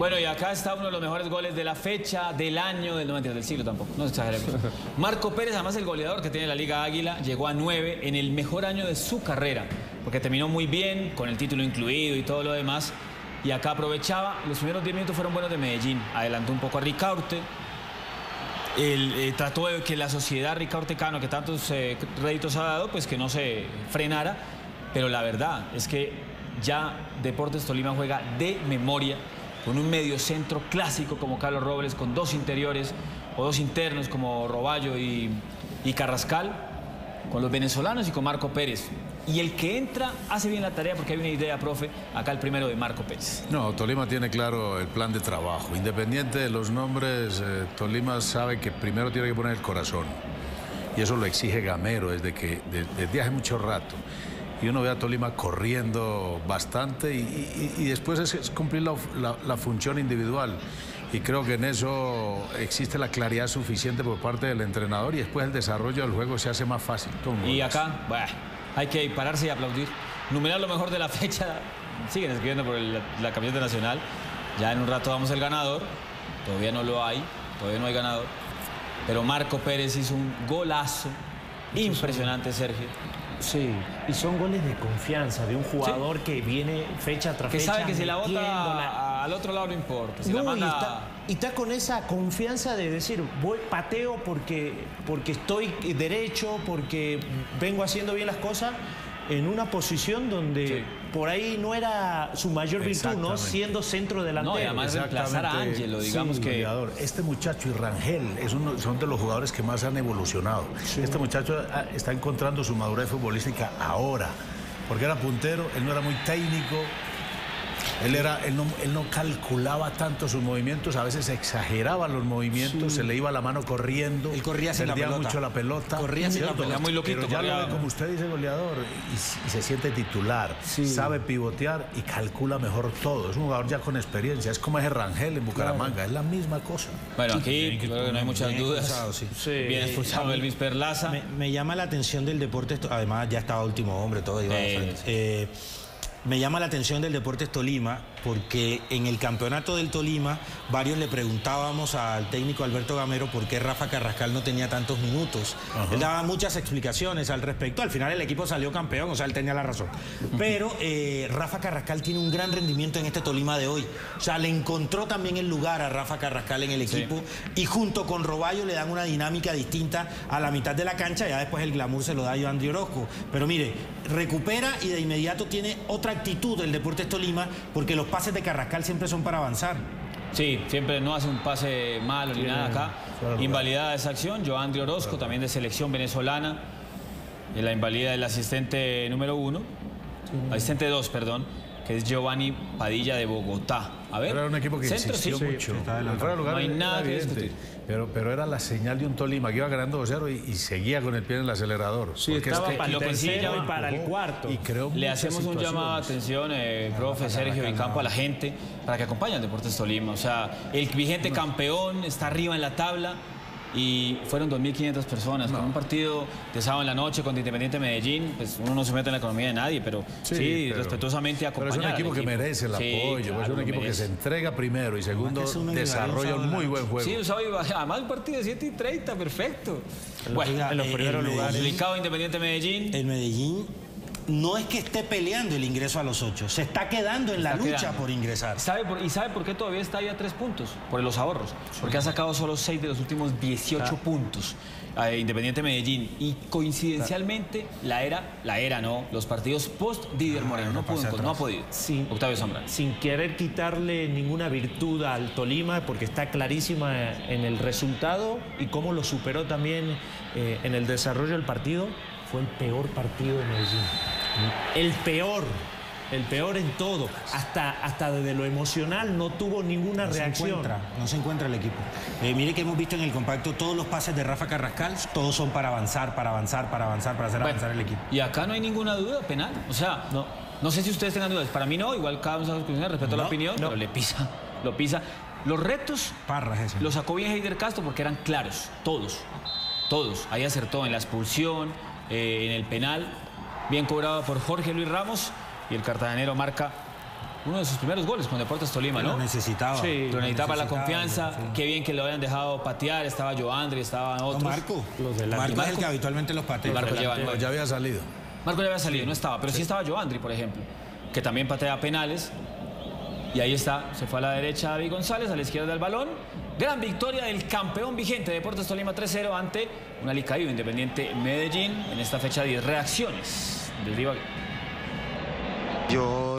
Bueno, y acá está uno de los mejores goles de la fecha, del año, del siglo tampoco, no exageremos. Marco Pérez, además el goleador que tiene la Liga Águila, llegó a 9 en el mejor año de su carrera, porque terminó muy bien, con el título incluido y todo lo demás. Y acá aprovechaba, los primeros 10 minutos fueron buenos de Medellín, adelantó un poco a Ricaurte. Trató de que la sociedad ricaurtecano, que tantos réditos ha dado, pues que no se frenara, pero la verdad es que ya Deportes Tolima juega de memoria, con un mediocentro clásico como Carlos Robles, con dos interiores o dos internos como Roballo y Carrascal, con los venezolanos y con Marco Pérez. Y el que entra hace bien la tarea porque hay una idea, profe, acá el primero de Marco Pérez. No, Tolima tiene claro el plan de trabajo. Independiente de los nombres, Tolima sabe que primero tiene que poner el corazón. Y eso lo exige Gamero desde hace mucho rato. Y uno ve a Tolima corriendo bastante y después es cumplir la función individual. Y creo que en eso existe la claridad suficiente por parte del entrenador y después el desarrollo del juego se hace más fácil. Y acá, bueno, hay que pararse y aplaudir. Numerar lo mejor de la fecha. Siguen escribiendo por la camiseta nacional. Ya en un rato vamos al ganador. Todavía no lo hay. Todavía no hay ganador. Pero Marco Pérez hizo un golazo. Impresionante, Sergio. Sí, y son goles de confianza de un jugador que viene fecha tras fecha. Que sabe que si la bota al otro lado no importa. Si la manda... y está con esa confianza de decir, voy pateo porque estoy derecho, porque vengo haciendo bien las cosas, en una posición donde por ahí no era su mayor virtud, ¿no? Siendo centro delantero. No, y además reemplazar a Ángelo, digamos que... Este muchacho y Rangel son de los jugadores que más han evolucionado. Sí. Este muchacho está encontrando su madurez futbolística ahora, porque era puntero, él no era muy técnico. Él no calculaba tanto sus movimientos, a veces exageraba los movimientos, se le iba la mano corriendo. Él corría sin la pelota. Perdía mucho la pelota. Corría sin la pelota. Muy loquito. Pero ya lo ve, como usted dice, goleador, y se siente titular, sabe pivotear y calcula mejor todo. Es un jugador ya con experiencia, es como ese Rangel en Bucaramanga, es la misma cosa. Bueno, aquí creo que no hay muchas dudas. Bien expulsado Elvis Perlaza. Me llama la atención del Deportes, además ya estaba último hombre, todo iba de frente. Me llama la atención del Deportes Tolima porque en el campeonato del Tolima varios le preguntábamos al técnico Alberto Gamero por qué Rafa Carrascal no tenía tantos minutos. Él daba muchas explicaciones al respecto. Al final el equipo salió campeón, o sea, él tenía la razón. Pero Rafa Carrascal tiene un gran rendimiento en este Tolima de hoy. O sea, le encontró también el lugar a Rafa Carrascal en el equipo y junto con Roballo le dan una dinámica distinta a la mitad de la cancha. Ya después el glamour se lo da a Joandri Orozco. Pero mire, recupera y de inmediato tiene otra actitud del Deportes Tolima porque los pases de Carrascal siempre son para avanzar. Sí, siempre no hace un pase malo ni nada acá. Invalidada esa acción, Joandri Orozco, también de selección venezolana. En la invalida del asistente número 1, asistente 2, perdón, que es Giovanni Padilla de Bogotá. A ver, era un equipo que insistió mucho. No hay nada que discutir. Pero era la señal de un Tolima que iba ganando 2-0 y seguía con el pie en el acelerador. Sí, estaba para el tercero y para el cuarto. Y le hacemos un llamado de atención, profe, Sergio y Campo, a la gente para que acompañe al Deportes Tolima. O sea, el vigente campeón está arriba en la tabla. Y fueron 2.500 personas con un partido de sábado en la noche contra Independiente Medellín. Pues uno no se mete en la economía de nadie, pero respetuosamente acompañar. Pero es un equipo que merece el apoyo, claro, es un equipo que se entrega primero y segundo desarrolla un muy buen juego. Sí, además un partido de 7:30, perfecto. Bueno, en los primeros lugares. Ubicado Independiente Medellín. El Medellín no es que esté peleando el ingreso a los 8, se está quedando en la lucha por ingresar. ¿Sabe por qué todavía está ahí a 3 puntos? Por los ahorros. Porque ha sacado solo 6 de los últimos 18 puntos. Independiente Medellín. Y coincidencialmente, los partidos post-Didier Moreno. No ha podido. Octavio Zambrano. Sin querer quitarle ninguna virtud al Tolima, porque está clarísima en el resultado y cómo lo superó también en el desarrollo del partido. Fue el peor partido de Medellín. El peor en todo. Hasta desde lo emocional no tuvo ninguna reacción. No se encuentra el equipo. Mire que hemos visto en el compacto todos los pases de Rafa Carrascal, todos son para avanzar, para hacer avanzar el equipo. Y acá no hay ninguna duda penal. O sea, no sé si ustedes tengan dudas. Para mí no, igual cada uno sabe su respeto a la opinión, pero lo pisa. Los retos los sacó bien Heider Castro porque eran claros, todos. Ahí acertó en la expulsión, en el penal, bien cobrado por Jorge Luis Ramos, y el cartagenero marca uno de sus primeros goles con Deportes Tolima, ¿no? Lo necesitaba. Sí, Lo necesitaba la confianza. Sí. Qué bien que lo habían dejado patear. Estaba Joandri, estaban otros. No, Marco. Los delanteros. Marco es el que habitualmente los patea. Marco lleva No, ya había salido. Marco ya había salido, no estaba, pero sí estaba Joandri, por ejemplo, que también patea penales. Y ahí está, se fue a la derecha David González, a la izquierda del balón. Gran victoria del campeón vigente Deportes Tolima 3-0 ante un alicaído Independiente Medellín en esta fecha 10. Reacciones del Ibagué.